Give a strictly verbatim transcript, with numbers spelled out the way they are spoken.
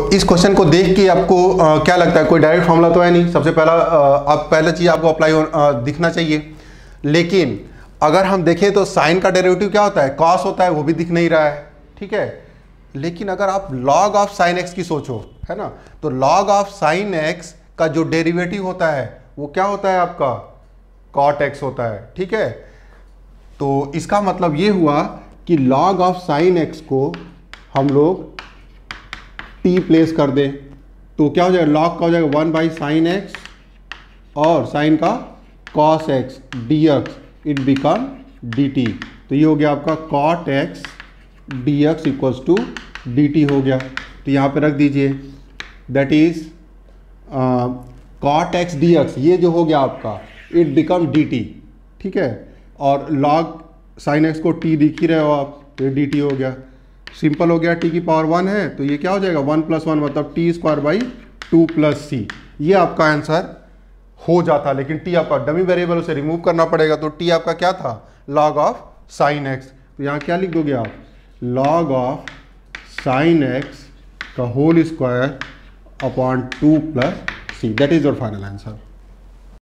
इस क्वेश्चन को देख के आपको आ, क्या लगता है, कोई डायरेक्ट फॉर्मूला तो है नहीं। सबसे पहला आप पहला चीज़ आपको अप्लाई दिखना चाहिए। लेकिन अगर हम देखें तो साइन का डेरिवेटिव क्या होता है, कॉस होता है, वो भी दिख नहीं रहा है, ठीक है। लेकिन अगर आप लॉग ऑफ साइन एक्स की सोचो, है ना, तो लॉग ऑफ साइन एक्स का जो डेरिवेटिव होता है वो क्या होता है आपका, कॉट एक्स होता है, ठीक है। तो इसका मतलब ये हुआ कि लॉग ऑफ साइन एक्स को हम लोग टी प्लेस कर दें तो क्या हो जाएगा, लॉग का हो जाएगा वन बाई साइन एक्स और साइन का cos x d x, it become d t. तो ये हो गया आपका cot x d x equals to d t हो गया। तो यहाँ पे रख दीजिए, that is cot x d x, ये जो हो गया आपका इट बिकम डी टी, ठीक है। और लॉग साइन एक्स को टी दिख ही रहे हो आप, तो डी टी हो गया। सिंपल हो गया, टी की पावर वन है तो ये क्या हो जाएगा, वन प्लस वन मतलब t square by two plus c. ये आपका आंसर हो जाता, लेकिन टी आपका डमी वेरिएबल से रिमूव करना पड़ेगा। तो टी आपका क्या था, लॉग ऑफ साइन एक्स। तो यहाँ क्या लिख दोगे आप, लॉग ऑफ साइन एक्स का whole square upon two plus c, that is your final answer.